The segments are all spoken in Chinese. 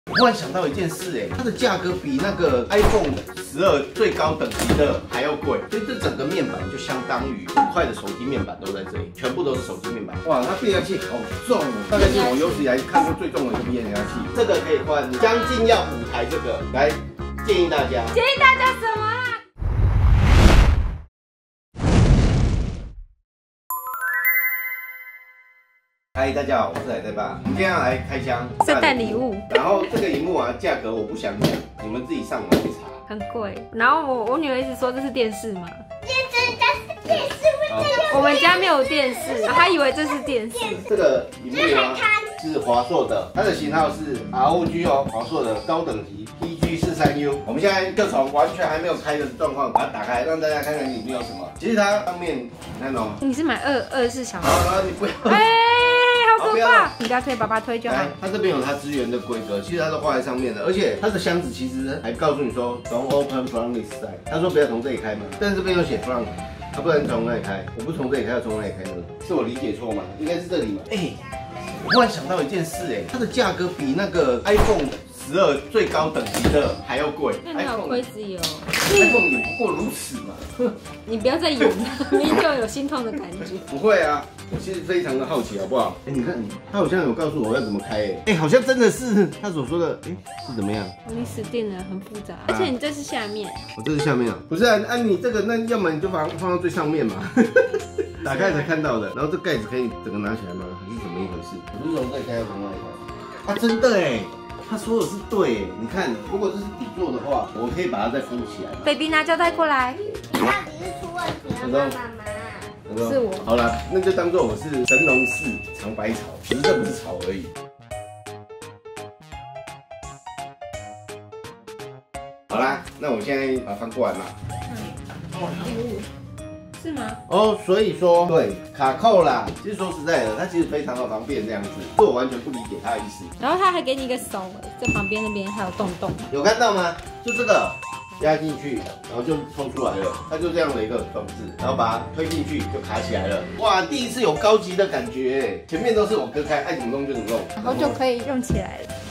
我忽然想到一件事，它的价格比那个 iPhone 12最高等级的还要贵，所以这整个面板就相当于5块的手机面板都在这里，全部都是手机面板。哇，它变压器好重哦，大概是我有史以来看过最重的一个变压器。这个可以换将近要5台这个，来建议大家什么啊？ 嗨，大家好，我是海仔爸。我们今天要来开箱圣诞礼物。 然后这个荧幕啊，价格我不想讲，你们自己上网去查。 很贵。然后我女儿一直说这是电视嘛，我们家没有电视，她以为这是电视。 这个荧幕啊是华硕的，它的型号是 ROG 哦，华硕的高等级 PG43U。我们现在就从完全还没有开的状况把它打开，让大家看看里面有什么。其实它上面你看哦， 你是买24小时？ 好，你不要。 好可怕！你不要推，爸爸推就好。 它这边有它支援的规格，其实它都画在上面的，而且它的箱子其实还告诉你说 Don't open from this side， 他说不要从这里开门，但是这边有写 from， 它不能从那里开，我不从这里开，要从哪里开呢？是我理解错吗？应该是这里嘛。我忽然想到一件事，它的价格比那个 iPhone 12最高等级的还要贵。 那你好亏自己哦。 iPhone 也不过如此嘛。 你不要再演了，明就有心痛的感觉。 不会啊，我其实非常的好奇，好不好？你看，他好像有告诉我要怎么开，好像真的是他所说的，是怎么样？ 你死定了，很复杂，而且你这是下面。 我这是下面啊？不是啊，你这个那要么你就放到最上面嘛。打开才看到的，然后这盖子可以整个拿起来吗？还是怎么一回事？不是从这里开，要从那里开？啊，真的他说的是对，你看，如果这是底座的话，我可以把它再封起来。 baby 拿胶带过来。 你到底是出问题了吗，妈妈？ 是我。好了，那就当做我是神农氏尝百草，只是这不是草而已。好啦，那我现在把它翻过来嘛。 是吗？ 哦，所以说对卡扣啦。其实说实在的，它其实非常的方便这样子，这我完全不理解它的意思。 然后他还给你一个手，在旁边那边还有洞洞， 有看到吗？就这个压进去，然后就抽出来了，它就这样的一个装置，然后把它推进去就卡起来了。哇，第一次有高级的感觉，前面都是我哥开，爱怎么弄就怎么弄， 然后就可以用起来了。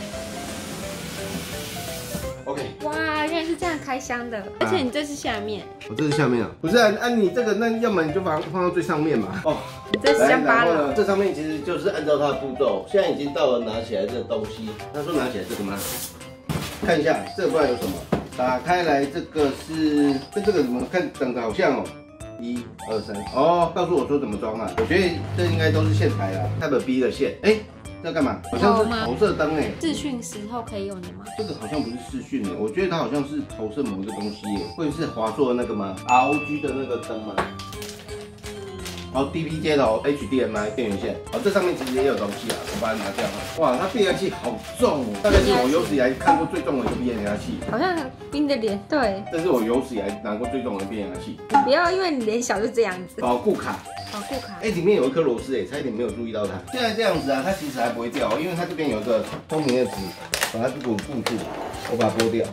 OK。 哇，原来是这样开箱的，而且你这是下面。 我这是下面啊？不是啊，你这个那要么你就把它放到最上面嘛。哦， 你这是香巴郎。这上面其实就是按照它的步骤，现在已经到了拿起来这个东西。他说拿起来这个吗？看一下这个不知道有什么。打开来这个是跟这个怎么看长得好像哦。1、2、3，哦，告诉我说怎么装啊？我觉得这应该都是线材啦，Type B 的线。这干嘛？好像是投射灯视讯时候可以用的吗？ 这个好像不是视讯我觉得它好像是投射某一个东西会是华硕的那个吗 ？ROG 的那个灯吗？然后 DP 接头 HDMI 电源线，这上面其实也有东西啊，我把它拿掉。哇，它变压器好重大概是我有史以来看过最重的一个变压器。 好像冰的脸，对。 这是我有史以来拿过最重的变压器。 你不要因为你脸小就这样子。 保固卡。 保固卡。 里面有一颗螺丝差一点没有注意到它。现在这样子啊，它其实还不会掉，因为它这边有一个透明的纸，把它稳固住。我把它剥掉，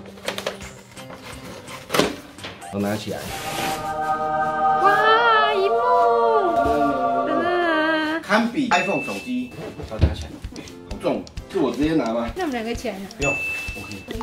我拿起来。 哇，荧幕！ 堪比 iPhone 手机，把它拿起来，好重，是我直接拿吗？ 那我们两个一起来拿。 不用 ，OK。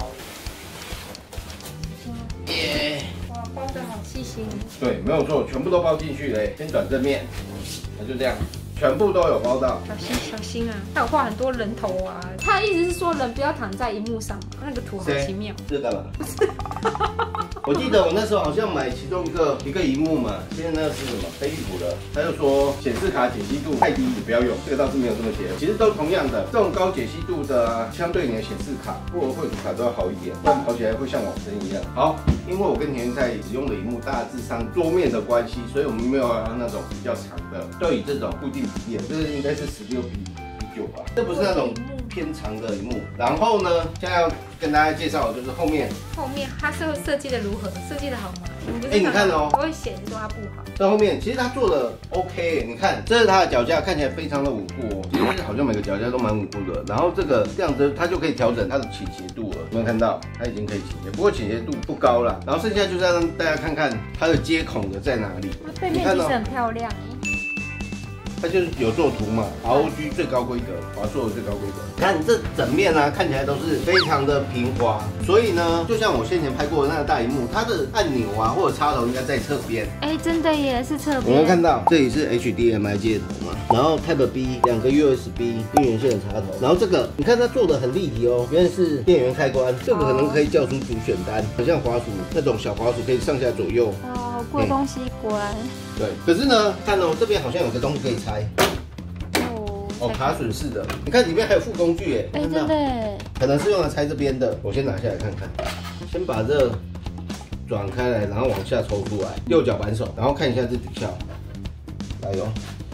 耶！ 哇，包得好细心。 对，没有错，全部都包进去嘞。先转正面，那就这样，全部都有包到。 小心啊！他有画很多人头啊。他的意思是说人不要躺在荧幕上嘛，那个图好奇妙。 这干嘛？我记得我那时候好像买其中一个萤幕嘛，现在那个是什么飞利浦的，他就说显示卡解析度太低，你不要用。这个倒是没有这么写，其实都同样的，这种高解析度的啊，相对你的显示卡或绘图卡都要好一点，不然跑起来会像往生一样。好，因为我跟田在使用的萤幕大致上桌面的关系，所以我们没有要那种比较长的，就以这种固定笔电，这个应该是16:9吧，这不是那种偏长的萤幕。然后呢，现在要跟大家介绍的就是后面它设计的如何？设计的好吗？ 你看哦， 我会显说它不好。 在后面其实它做的 OK， 你看这是它的脚架，看起来非常的稳固哦。其实好像每个脚架都蛮稳固的。然后这个这样子，它就可以调整它的倾斜度了。有没有看到？它已经可以倾斜，不过倾斜度不高啦。然后剩下就是要让大家看看它的接孔的在哪里。 背面其实很漂亮它就是有做图嘛 ，ROG 最高规格，华硕的最高规格。看这整面啊，看起来都是非常的平滑，所以呢，就像我先前拍过的那个大萤幕，它的按钮啊或者插头应该在侧边。 哎，真的耶，是侧边。 我们看到这里是 HDMI 接头嘛，然后 Type B 2个 USB 电源线的插头，然后这个你看它做的很立体哦，原来是电源开关，这个可能可以叫出主选单，很像滑鼠那种小滑鼠，可以上下左右。 哦，贵东西果然。 对，可是呢，看哦，这边好像有个东西可以拆。哦，卡榫式的，你看里面还有副工具耶。 哎，真的耶， 可能是用来拆这边的。我先拿下来看看，先把这转开来，然后往下抽出来，右脚扳手，然后看一下这底下，来哟。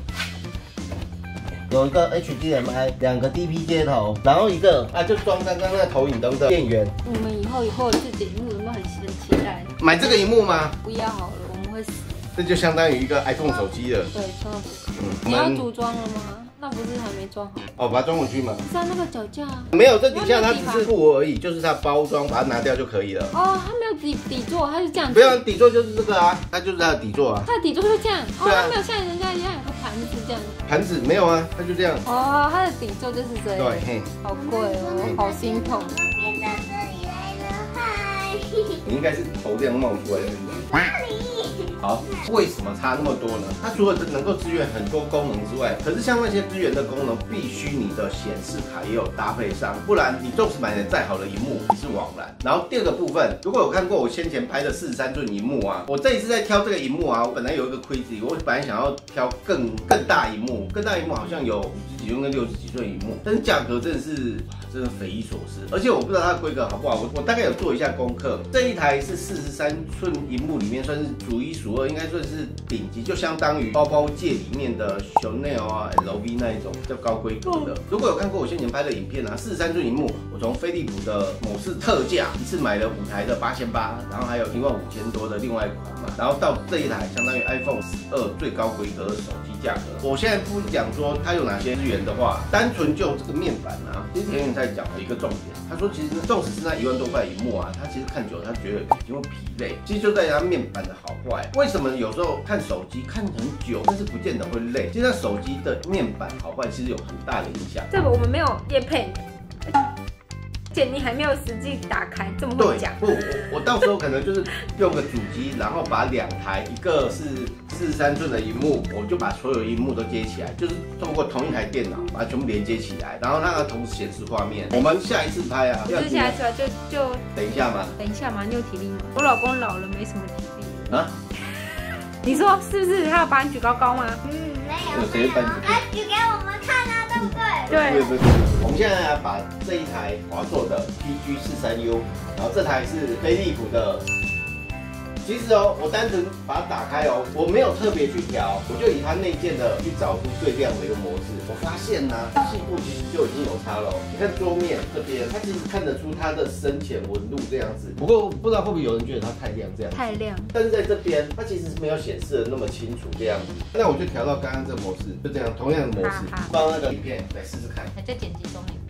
有一个 HDMI， 2个 DP 接头，然后一个就装刚刚那投影灯的电源。 你们以后有自己荧幕有没有很期待？ 买这个荧幕吗？ 不要好了，我们会死。 这就相当于一个 iPhone 手机了。 对，超好。你要组装了吗？那不是还没装好？ 哦，把它装回去嘛。 是啊，那个脚架。 没有，这底下它只是布而已，就是它包装，把它拿掉就可以了。 哦，它没有底座，它是这样子。 不要，底座就是这个啊，它就是它的底座啊。 它的底座是这样。哦， 对啊， 它没有像人家一样有个盘子这样。 盘子没有啊，它就这样。 哦，它的底座就是这样。 对，嘿。 好贵哦，好心痛。 变到这里来了，嗨！ 你应该是头这样冒出来的。好，为什么差那么多呢？它除了能够支援很多功能之外，可是像那些支援的功能，必须你的显示卡也有搭配上，不然你纵使买的再好的荧幕也是枉然。然后第二个部分，如果有看过我先前拍的43寸荧幕啊，我这一次在挑这个荧幕啊，我本来有一个 crazy， 我本来想要挑更大荧幕，更大荧幕好像有50几寸跟60几寸荧幕，但是价格真的是真的匪夷所思，而且我不知道它的规格好不好，我大概有做一下功课，这一台是43寸荧幕里面算是数一数二，应该算是顶级，就相当于包包界里面的 Chanel 啊、LV 那一种比较高规格的。如果有看过我先前拍的影片啊，43寸荧幕，我从飞利浦的某次特价一次买了5台的8800，然后还有15000多的另外一款嘛，然后到这一台相当于 iPhone 12最高规格的手机价格。我现在不讲说它有哪些资源的话，单纯就这个面板啊，其实田园在讲了一个重点，他说其实纵使是那1万多块荧幕啊，他其实看久了他觉得已经会疲累，其实就在它面板的好坏。为什么有时候看手机看很久，但是不见得会累？其实它手机的面板好坏其实有很大的影响。 这个我们没有业配。而且你还没有实际打开，这么会讲？ 不，我到时候可能就是用个主机，然后把2台，一个是43寸的荧幕，我就把所有荧幕都接起来，就是通过同一台电脑把它全部连接起来，然后让它同时显示画面。我们下一次拍啊， 就是下一次啊，就等一下嘛， 等一下嘛，你有体力吗？我老公老了，没什么体力啊。 你说是不是？他要把你举高高吗？ 没有，举给我们看啊，对不对？ 对。我们现在来把这一台华硕的 PG43U， 然后这台是飞利浦的。其实哦，我单纯把它打开哦，我没有特别去调，我就以它内建的去找出最亮的一个模式。我发现呢，细部其实就已经有差了。你看桌面这边，它其实看得出它的深浅纹路这样子。不过不知道会不会有人觉得它太亮这样子。太亮。但是在这边，它其实是没有显示的那么清楚这样子。那我就调到刚刚这个模式，就这样同样的模式，放那个影片来试试看。 还在剪辑中影片。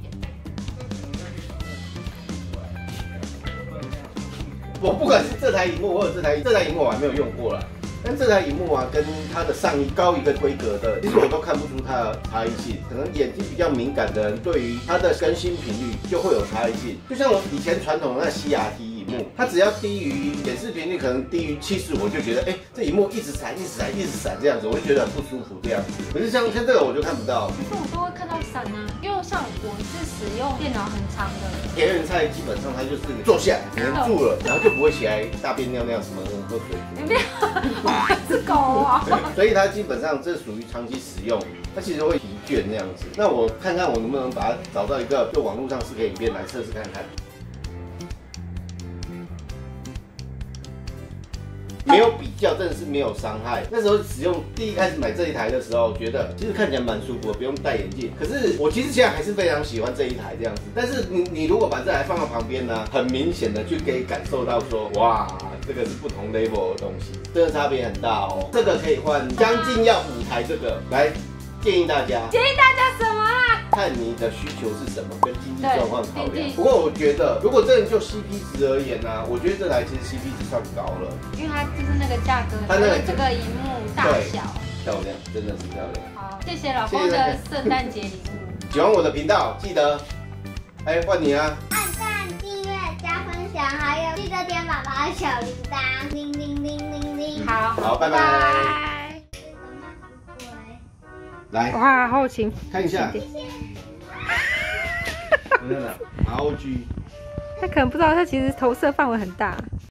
我不管是这台荧幕或者这台荧幕我还没有用过啦，但这台荧幕啊跟它的上一高一个规格的，其实我都看不出它的差异性。可能眼睛比较敏感的人，对于它的更新频率就会有差异性。就像我以前传统的那 CRT 荧幕，它只要低于显示频率可能低于70，我就觉得这荧幕一直闪这样子，我就觉得很不舒服这样子。可是像这个我就看不到。 可是我都会看到闪啊，因为像我是使用电脑很长的。 田园菜基本上它就是坐下黏住了，然后就不会起来大便尿尿什么喝水。 你不要，我是狗啊。 所以它基本上这属于长期使用，它其实会疲倦那样子。那我看看我能不能把它找到一个就网络上4K影片来测试看看。没有比较，真的是没有伤害。那时候使用第一开始买这一台的时候，觉得其实看起来蛮舒服的，不用戴眼镜。可是我其实现在还是非常喜欢这一台这样子。但是你如果把这台放到旁边呢，很明显的就可以感受到说，哇，这个是不同 level 的东西，真的差别很大哦。这个可以换将近要5台这个来。建议大家什么啊？ 看你的需求是什么，跟经济状况考量。不过我觉得，如果真的就 CP 值而言呢，我觉得这台其实 CP 值算高了， 因为它就是那个价格，它这个荧幕大小， 漂亮，真的是漂亮。 好，谢谢老公的圣诞节礼物。 喜欢我的频道，记得，换你啊！ 按赞、订阅、加分享，还有记得点宝宝的小铃铛，铃铃铃铃铃。 好，拜拜。来， 哇，好勤奋， 看一下。ROG。 他可能不知道，他其实投射范围很大。